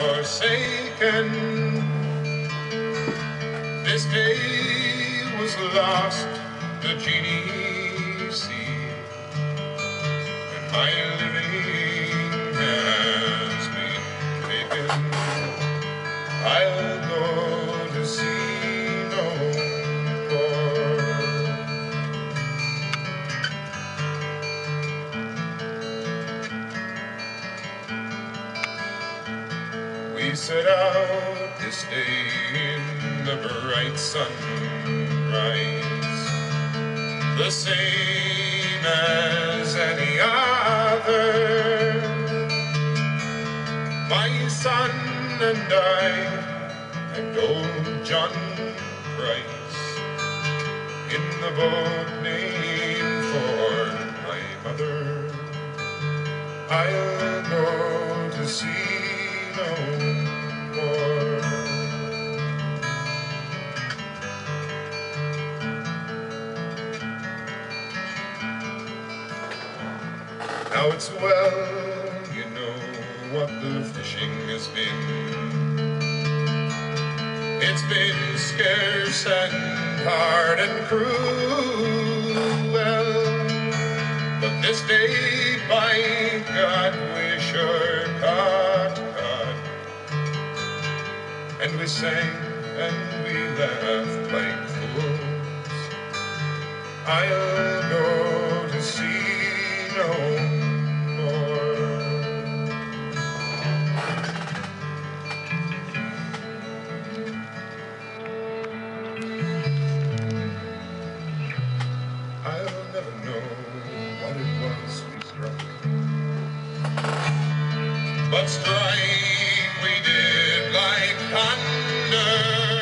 forsaken. This day was lost, the genie sea, and my living has been taken. I'll go to sea no more. We set out this day in the bright sunrise, the same as any other. My son and I, and old John Price, in the boat named for my mother. I'll go to sea no more. Now it's well, you know what the fishing has been. It's been scarce and hard and cruel, but this day, by God, we sure caught. And we sang and we laughed like fools. I'll go to sea no more. I'll never know what it was we struck, but strike we did like thunder.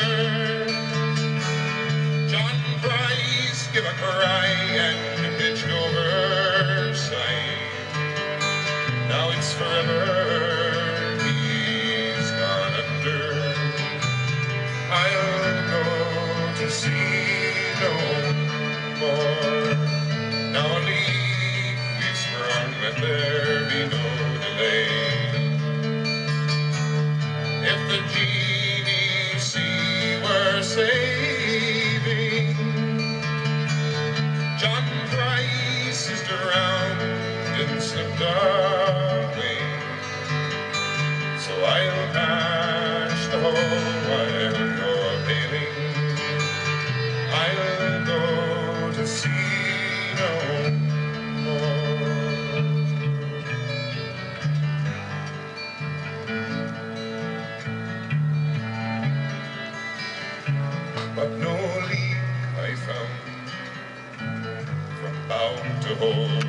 John Price gave a cry and pitched overside. Now it's forever, he's gone under. I'll go to sea no more. Now a leak we've sprung, let there be no delay. If the genie sea were saving, John Price is drowned and slipped away. So I'll hash the whole while you're bailing. I'll go to sea no more. But no leak I found from bow to hold.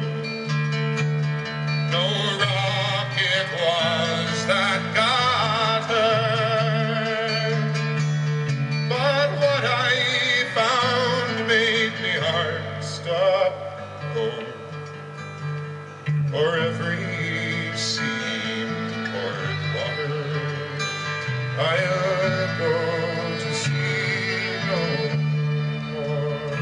No rock it was that got her. But what I found made me heart stop cold. For every seam poured water, I'll go to sea no more.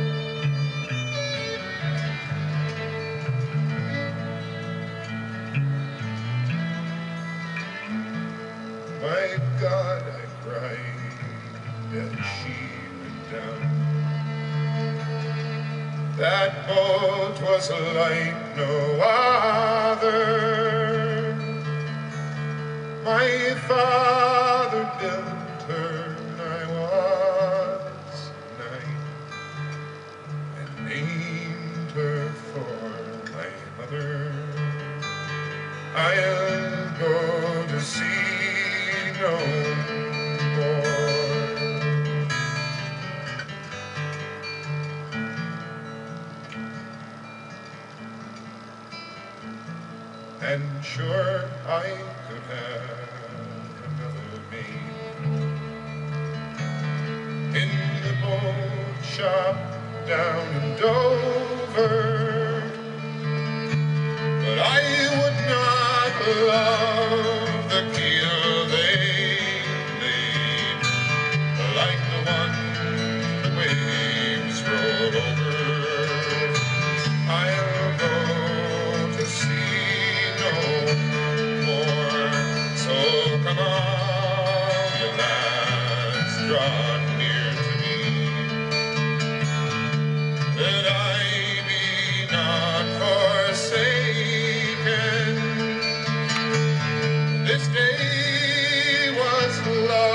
My God, I cried as she went down. That boat was like no other. My father built her when I was 9, and named her for my mother. I'll go to sea no more. And sure I could have another maid in the boat shop down in Dover, but I would not love the keel they made, like the one the waves roll over. I'll go to sea no more. So come on.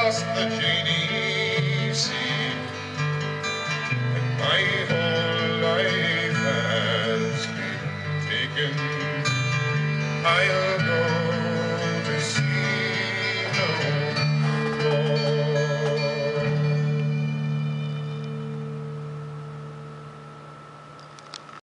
across the Genesee, and my whole life has been taken. I'll go